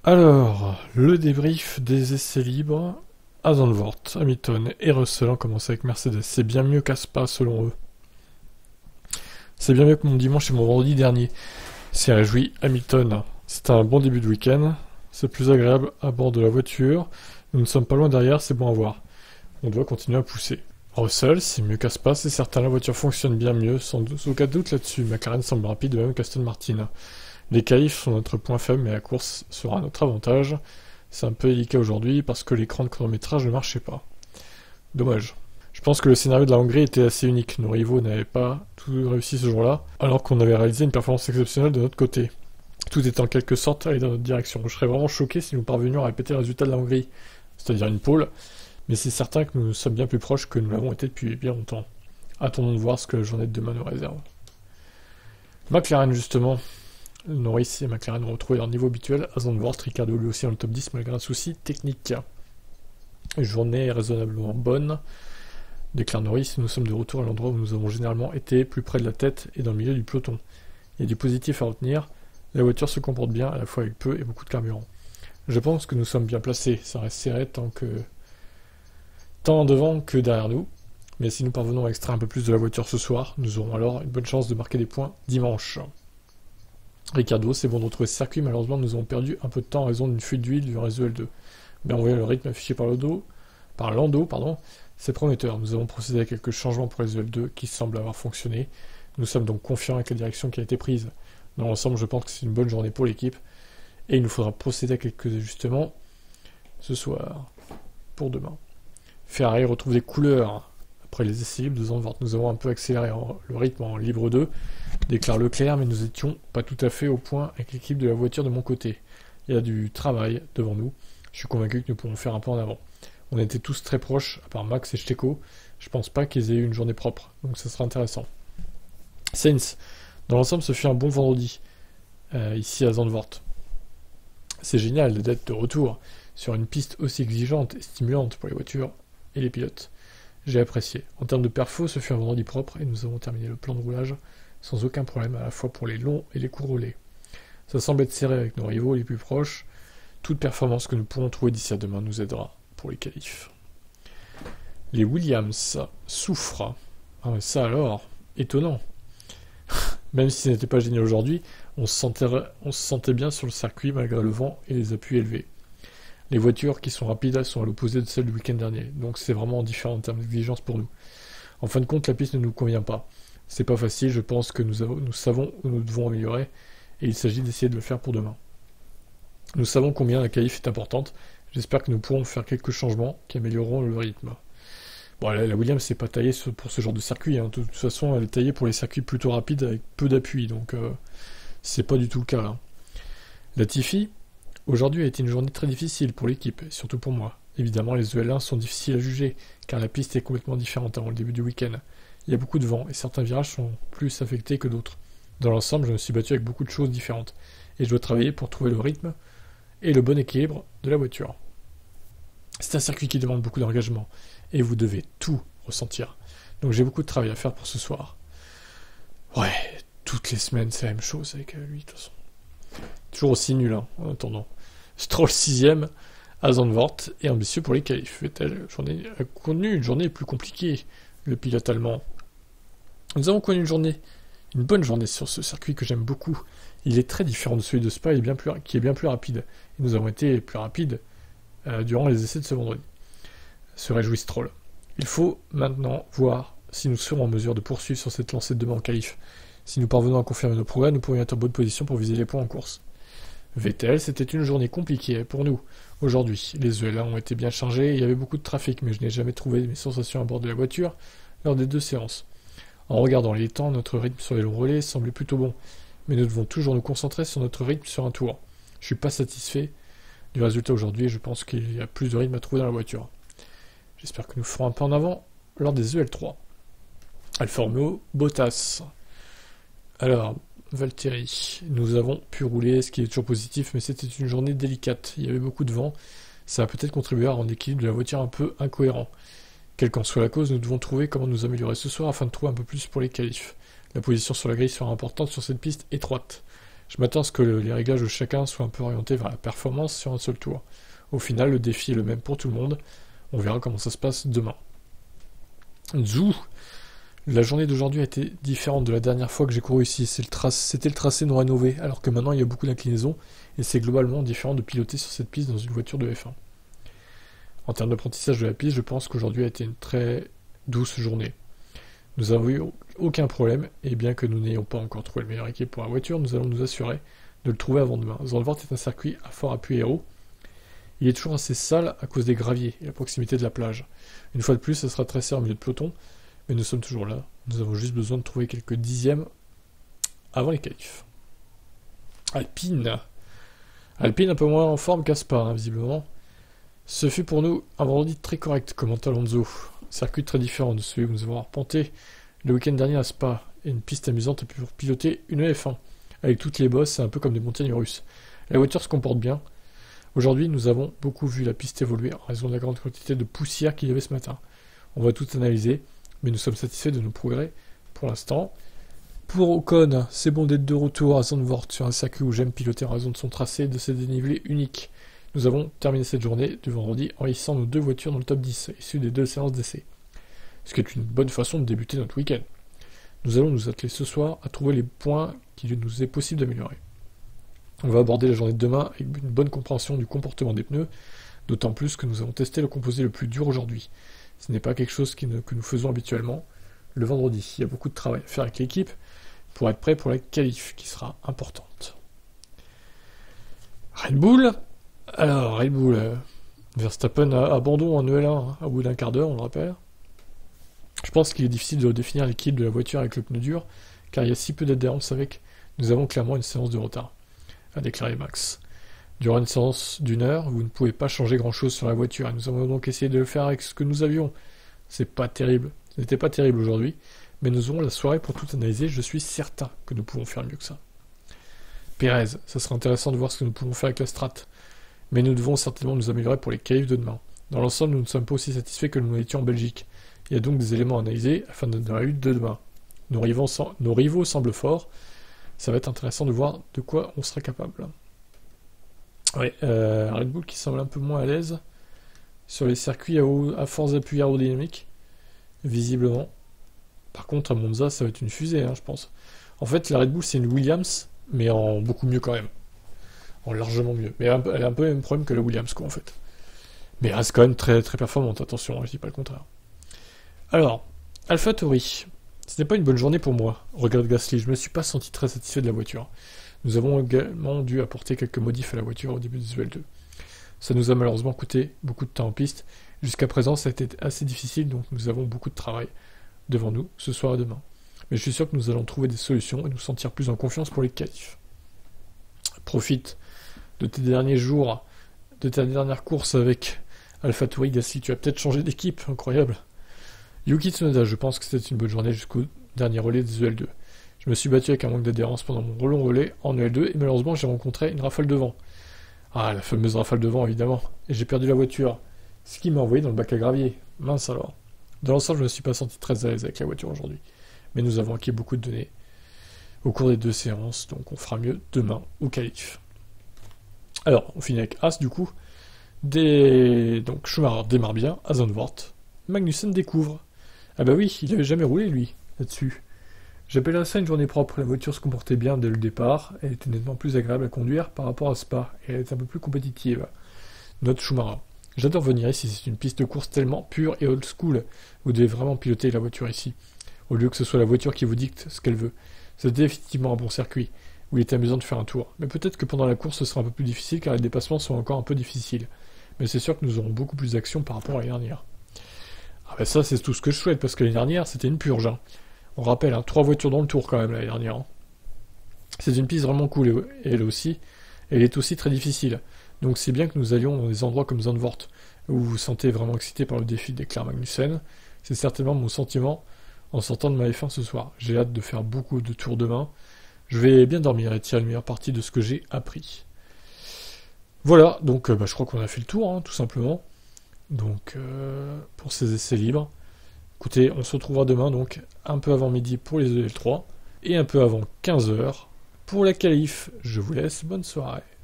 Alors, le débrief des essais libres à Zandvoort, Hamilton et Russell ont commencé avec Mercedes. C'est bien mieux qu'à Spa selon eux. C'est bien mieux que mon dimanche et mon vendredi dernier. C'est réjoui Hamilton. C'est un bon début de week-end. C'est plus agréable à bord de la voiture. Nous ne sommes pas loin derrière, c'est bon à voir. On doit continuer à pousser. Russell, c'est mieux qu'à Spa, c'est certain. La voiture fonctionne bien mieux, sans aucun doute là-dessus. McLaren semble rapide, de même qu'Aston Martin. Les qualifs sont notre point faible, mais la course sera notre avantage. C'est un peu délicat aujourd'hui parce que l'écran de chronométrage ne marchait pas. Dommage. Je pense que le scénario de la Hongrie était assez unique. Nos rivaux n'avaient pas tout réussi ce jour-là, alors qu'on avait réalisé une performance exceptionnelle de notre côté. Tout est en quelque sorte allé dans notre direction. Je serais vraiment choqué si nous parvenions à répéter le résultat de la Hongrie, c'est-à-dire une pole, mais c'est certain que nous sommes bien plus proches que nous l'avons été depuis bien longtemps. Attendons de voir ce que la journée de demain nous réserve. McLaren, justement. Norris et McLaren ont retrouvé leur niveau habituel à Zandvoort. Ricciardo lui aussi dans le top 10 malgré un souci technique. Journée raisonnablement bonne, déclare Norris. Nous sommes de retour à l'endroit où nous avons généralement été, plus près de la tête et dans le milieu du peloton. Il y a du positif à retenir. La voiture se comporte bien, à la fois avec peu et beaucoup de carburant. Je pense que nous sommes bien placés. Ça reste serré tant devant que derrière nous. Mais si nous parvenons à extraire un peu plus de la voiture ce soir, nous aurons alors une bonne chance de marquer des points dimanche. Ricciardo, c'est bon de retrouver ce circuit, malheureusement nous avons perdu un peu de temps en raison d'une fuite d'huile du réseau L2. Mais en voyant le rythme affiché par Lando, c'est prometteur. Nous avons procédé à quelques changements pour les L2 qui semblent avoir fonctionné. Nous sommes donc confiants avec la direction qui a été prise. Dans l'ensemble, je pense que c'est une bonne journée pour l'équipe. Et il nous faudra procéder à quelques ajustements ce soir, pour demain. Ferrari retrouve des couleurs. Après les essais libres de Zandvoort, nous avons un peu accéléré le rythme en libre 2, déclare Leclerc, mais nous étions pas tout à fait au point avec l'équipe de la voiture de mon côté. Il y a du travail devant nous. Je suis convaincu que nous pourrons faire un pas en avant. On était tous très proches, à part Max et Checo. Je pense pas qu'ils aient eu une journée propre, donc ça sera intéressant. Sainz, dans l'ensemble, ce fut un bon vendredi, ici à Zandvoort. C'est génial d'être de retour sur une piste aussi exigeante et stimulante pour les voitures et les pilotes. J'ai apprécié. En termes de perfo, ce fut un vendredi propre et nous avons terminé le plan de roulage sans aucun problème, à la fois pour les longs et les courts relais. Ça semble être serré avec nos rivaux les plus proches. Toute performance que nous pourrons trouver d'ici à demain nous aidera pour les qualifs. Les Williams souffrent. Ah mais ça alors, étonnant. Même si ce n'était pas génial aujourd'hui, on se sentait bien sur le circuit malgré le vent et les appuis élevés. Les voitures qui sont rapides sont à l'opposé de celles du week-end dernier, donc c'est vraiment différent en termes d'exigence pour nous. En fin de compte, la piste ne nous convient pas. C'est pas facile, je pense que nous savons où nous devons améliorer, et il s'agit d'essayer de le faire pour demain. Nous savons combien la qualif est importante, j'espère que nous pourrons faire quelques changements qui amélioreront le rythme. Bon, la Williams n'est pas taillée pour ce genre de circuit, hein. De toute façon elle est taillée pour les circuits plutôt rapides avec peu d'appui, donc c'est pas du tout le cas là. Latifi, aujourd'hui a été une journée très difficile pour l'équipe, et surtout pour moi. Évidemment, les EL1 sont difficiles à juger, car la piste est complètement différente avant le début du week-end. Il y a beaucoup de vent, et certains virages sont plus affectés que d'autres. Dans l'ensemble, je me suis battu avec beaucoup de choses différentes, et je dois travailler pour trouver le rythme et le bon équilibre de la voiture. C'est un circuit qui demande beaucoup d'engagement, et vous devez tout ressentir. Donc j'ai beaucoup de travail à faire pour ce soir. Ouais, toutes les semaines c'est la même chose avec lui, de toute façon. Toujours aussi nul, hein, en attendant. Stroll 6ème à Zandvoort et ambitieux pour les qualifs. Vettel a connu une journée plus compliquée, le pilote allemand. Nous avons connu une bonne journée sur ce circuit que j'aime beaucoup. Il est très différent de celui de Spa qui est bien plus rapide. Et nous avons été plus rapides durant les essais de ce vendredi. Se réjouit Stroll. Il faut maintenant voir si nous serons en mesure de poursuivre sur cette lancée de demain en qualif. Si nous parvenons à confirmer nos progrès, nous pourrions être en bonne position pour viser les points en course. Vettel, c'était une journée compliquée pour nous. Aujourd'hui, les EL1 ont été bien chargés et il y avait beaucoup de trafic, mais je n'ai jamais trouvé mes sensations à bord de la voiture lors des 2 séances. En regardant les temps, notre rythme sur les longs relais semblait plutôt bon, mais nous devons toujours nous concentrer sur notre rythme sur un tour. Je suis pas satisfait du résultat aujourd'hui et je pense qu'il y a plus de rythme à trouver dans la voiture. J'espère que nous ferons un pas en avant lors des EL3. Alfa Romeo, Bottas. Alors, Valtteri, nous avons pu rouler, ce qui est toujours positif, mais c'était une journée délicate. Il y avait beaucoup de vent. Ça a peut-être contribué à rendre l'équilibre de la voiture un peu incohérent. Quelle qu'en soit la cause, nous devons trouver comment nous améliorer ce soir afin de trouver un peu plus pour les qualifs. La position sur la grille sera importante sur cette piste étroite. Je m'attends à ce que les réglages de chacun soient un peu orientés vers la performance sur un seul tour. Au final, le défi est le même pour tout le monde. On verra comment ça se passe demain. Zou. La journée d'aujourd'hui a été différente de la dernière fois que j'ai couru ici. C'était le tracé non rénové, alors que maintenant il y a beaucoup d'inclinaisons, et c'est globalement différent de piloter sur cette piste dans une voiture de F1. En termes d'apprentissage de la piste, je pense qu'aujourd'hui a été une très douce journée. Nous n'avons eu aucun problème, et bien que nous n'ayons pas encore trouvé le meilleur équipe pour la voiture, nous allons nous assurer de le trouver avant demain. Zandvoort est un circuit à fort appui aéro. Il est toujours assez sale à cause des graviers et la proximité de la plage. Une fois de plus, ça sera tracé en milieu de peloton, mais nous sommes toujours là. Nous avons juste besoin de trouver quelques dixièmes avant les qualifs. Alpine. Alpine un peu moins en forme qu'Aspa, hein, visiblement. Ce fut pour nous un vendredi très correct, commente Alonso. Circuit très différent de celui que nous avons arpenté le week-end dernier à Spa, et une piste amusante pour piloter une F1. Avec toutes les bosses, c'est un peu comme des montagnes russes. La voiture se comporte bien. Aujourd'hui, nous avons beaucoup vu la piste évoluer en raison de la grande quantité de poussière qu'il y avait ce matin. On va tout analyser, mais nous sommes satisfaits de nos progrès pour l'instant. Pour Ocon, c'est bon d'être de retour à Zandvoort sur un circuit où j'aime piloter en raison de son tracé et de ses dénivelés uniques. Nous avons terminé cette journée du vendredi en hissant nos 2 voitures dans le top 10, issues des 2 séances d'essai. Ce qui est une bonne façon de débuter notre week-end. Nous allons nous atteler ce soir à trouver les points qu'il nous est possible d'améliorer. On va aborder la journée de demain avec une bonne compréhension du comportement des pneus, d'autant plus que nous avons testé le composé le plus dur aujourd'hui. Ce n'est pas quelque chose que nous faisons habituellement. Le vendredi, il y a beaucoup de travail à faire avec l'équipe pour être prêt pour la qualif qui sera importante. Red Bull. Alors, Red Bull, Verstappen a abandon en EL1 au bout d'un quart d'heure, on le rappelle. Je pense qu'il est difficile de définir l'équilibre de la voiture avec le pneu dur, car il y a si peu d'adhérence avec. Nous avons clairement une séance de retard, a déclaré Max. Durant une séance d'1 heure, vous ne pouvez pas changer grand-chose sur la voiture, et nous avons donc essayé de le faire avec ce que nous avions. C'est pas terrible. Ce n'était pas terrible aujourd'hui, mais nous aurons la soirée pour tout analyser, je suis certain que nous pouvons faire mieux que ça. Pérez, ça sera intéressant de voir ce que nous pouvons faire avec la strat, mais nous devons certainement nous améliorer pour les qualifs de demain. Dans l'ensemble, nous ne sommes pas aussi satisfaits que nous l'étions en Belgique. Il y a donc des éléments à analyser afin de la lutte de demain. Nos rivaux semblent forts, ça va être intéressant de voir de quoi on sera capable. Ouais, Red Bull qui semble un peu moins à l'aise sur les circuits à force d'appui aérodynamique, visiblement. Par contre, à Monza, ça va être une fusée, hein, je pense. En fait, la Red Bull, c'est une Williams, mais en beaucoup mieux quand même. En largement mieux. Mais elle a un peu le même problème que la Williams, quoi, en fait. Mais elle reste quand même très, très performante, attention, hein, je dis pas le contraire. Alors, AlphaTauri. Ce n'est pas une bonne journée pour moi, regarde Gasly. Je ne me suis pas senti très satisfait de la voiture. Nous avons également dû apporter quelques modifs à la voiture au début de ce L2. Ça nous a malheureusement coûté beaucoup de temps en piste. Jusqu'à présent, ça a été assez difficile, donc nous avons beaucoup de travail devant nous, ce soir et demain. Mais je suis sûr que nous allons trouver des solutions et nous sentir plus en confiance pour les qualifs. Profite de tes derniers jours, de ta dernière course avec AlphaTauri, Gasly. Tu as peut-être changé d'équipe, incroyable. Yuki Tsunoda, je pense que c'était une bonne journée jusqu'au dernier relais des EL2. Je me suis battu avec un manque d'adhérence pendant mon long relais en EL2 et malheureusement j'ai rencontré une rafale de vent. Ah, la fameuse rafale de vent évidemment. Et j'ai perdu la voiture. Ce qui m'a envoyé dans le bac à gravier. Mince alors. Dans l'ensemble, je ne me suis pas senti très à l'aise avec la voiture aujourd'hui. Mais nous avons acquis beaucoup de données au cours des 2 séances, donc on fera mieux demain au qualif. Alors, on finit avec As du coup. Donc Schumacher démarre bien à Zandvoort. Magnussen découvre. Ah bah oui, il avait jamais roulé lui, là-dessus. J'appellerais ça une journée propre. La voiture se comportait bien dès le départ. Elle était nettement plus agréable à conduire par rapport à Spa. Et elle est un peu plus compétitive. Note Schumacher. J'adore venir ici, c'est une piste de course tellement pure et old school. Vous devez vraiment piloter la voiture ici, au lieu que ce soit la voiture qui vous dicte ce qu'elle veut. C'est définitivement un bon circuit, où il est amusant de faire un tour. Mais peut-être que pendant la course ce sera un peu plus difficile, car les dépassements sont encore un peu difficiles. Mais c'est sûr que nous aurons beaucoup plus d'action par rapport à l'année dernière. Ah ben ça, c'est tout ce que je souhaite, parce que l'année dernière, c'était une purge. Hein. On rappelle, 3 voitures dans le tour quand même l'année dernière. Hein. C'est une piste vraiment cool, et elle est aussi très difficile. Donc c'est bien que nous allions dans des endroits comme Zandvoort, où vous vous sentez vraiment excité par le défi des Claire Magnussen. C'est certainement mon sentiment en sortant de ma F1 ce soir. J'ai hâte de faire beaucoup de tours demain. Je vais bien dormir et tirer la meilleure partie de ce que j'ai appris. Voilà, donc je crois qu'on a fait le tour, hein, tout simplement. Donc pour ces essais libres. Écoutez, on se retrouvera demain, donc un peu avant midi pour les EL3, et un peu avant 15h pour la qualif. Je vous laisse, bonne soirée.